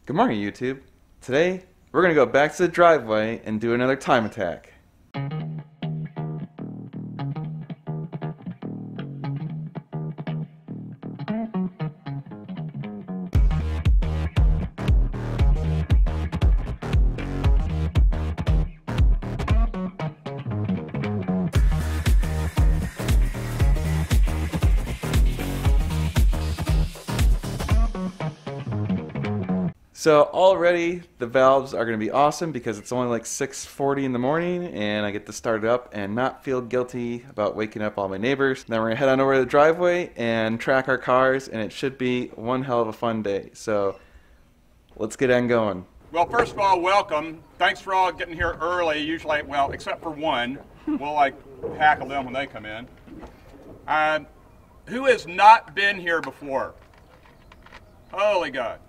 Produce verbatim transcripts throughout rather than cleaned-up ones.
Good morning, YouTube. Today, we're going to go back to the driveway and do another time attack. So already the valves are going to be awesome because it's only like six forty in the morning and I get to start it up and not feel guilty about waking up all my neighbors. Then we're going to head on over to the driveway and track our cars, and it should be one hell of a fun day. So let's get on going. Well, first of all, welcome. Thanks for all getting here early. Usually, well, except for one. We'll like tackle them when they come in. Uh, who has not been here before? Holy God.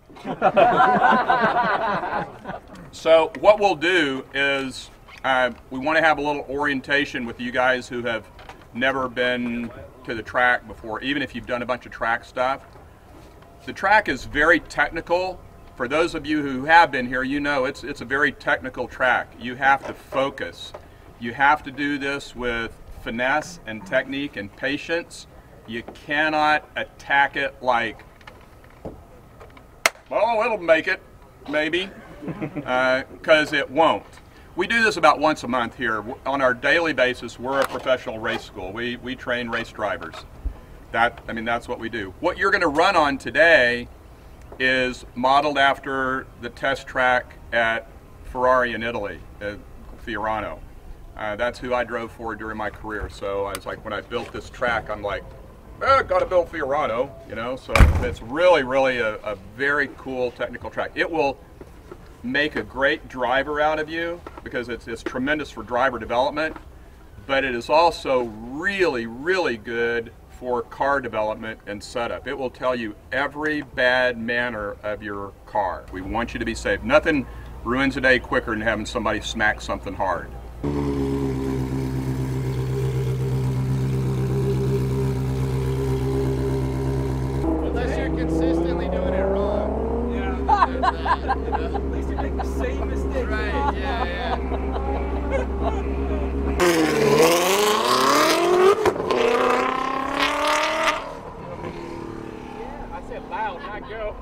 So what we'll do is uh, we want to have a little orientation with you guys who have never been to the track before, even if you've done a bunch of track stuff. The track is very technical. For those of you who have been here, you know it's, it's a very technical track. You have to focus. You have to do this with finesse and technique and patience. You cannot attack it like, well, it'll make it, maybe, because uh, it won't. We do this about once a month here. On our daily basis, we're a professional race school. We, we train race drivers. That, I mean, that's what we do. What you're going to run on today is modeled after the test track at Ferrari in Italy, at Fiorano. Uh, that's who I drove for during my career. So I was like, when I built this track, I'm like, well, got to build Fiorano, you know, so it's really, really a, a very cool technical track. It will make a great driver out of you because it's, it's tremendous for driver development, but it is also really, really good for car development and setup. It will tell you every bad manner of your car. We want you to be safe. Nothing ruins a day quicker than having somebody smack something hard. Consistently doing it wrong. Yeah. There's that, you know? At least you make the same mistake. Right, yeah, yeah. Yeah, I said loud, not go.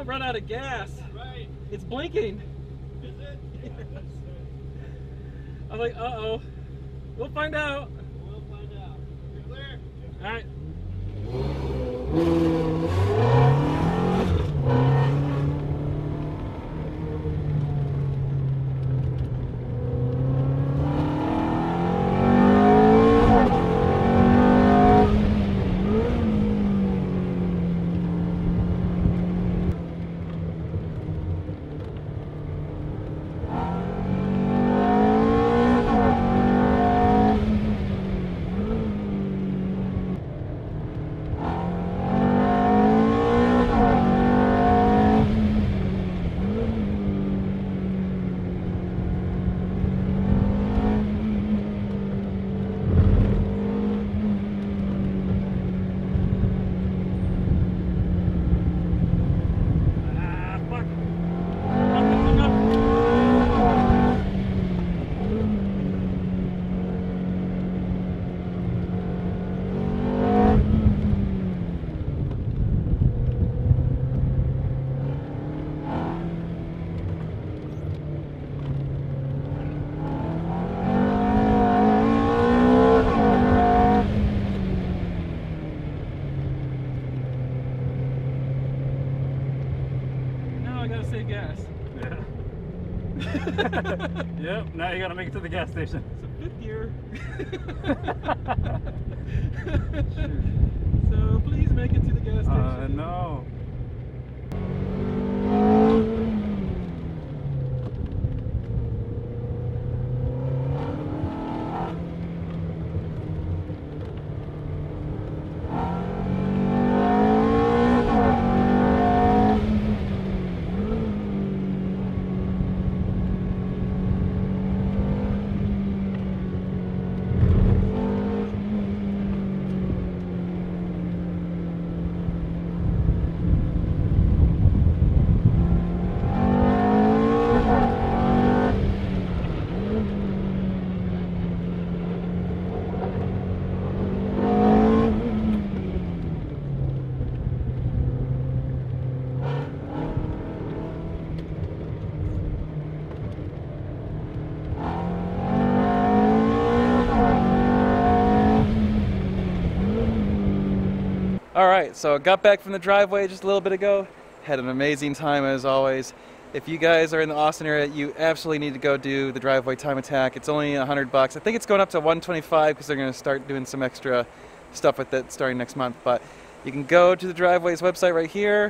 don't run out of gas. Right. It's blinking. Is it? Yes. I'm like, uh-oh. We'll find out. We'll find out. You're clear? All right. Gas. Yeah. Yep, now you gotta make it to the gas station. It's a fifth gear. So please make it to the gas station. Uh, no. Alright, so got back from the driveway just a little bit ago. Had an amazing time as always. If you guys are in the Austin area, you absolutely need to go do the driveway time attack. It's only a hundred bucks. I think it's going up to one twenty-five because they're going to start doing some extra stuff with it starting next month. But you can go to the driveway's website right here.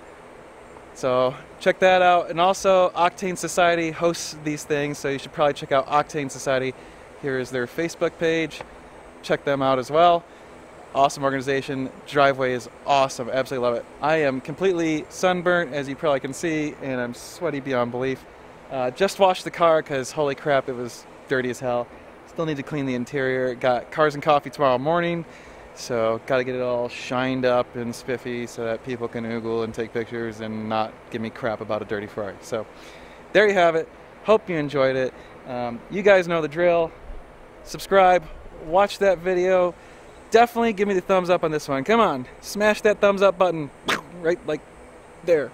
So check that out. And also Octane Society hosts these things, so you should probably check out Octane Society. Here is their Facebook page. Check them out as well. Awesome organization. Driveway is awesome. Absolutely love it. I am completely sunburnt, as you probably can see, and I'm sweaty beyond belief. Uh, just washed the car because holy crap, it was dirty as hell. Still need to clean the interior. Got Cars and Coffee tomorrow morning, so got to get it all shined up and spiffy so that people can oogle and take pictures and not give me crap about a dirty Ferrari. So there you have it. Hope you enjoyed it. Um, you guys know the drill. Subscribe. Watch that video. Definitely give me the thumbs up on this one. Come on, smash that thumbs up button right like there.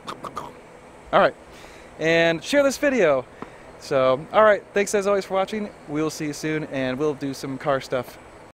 All right, and share this video. So, all right, thanks as always for watching. We'll see you soon, and we'll do some car stuff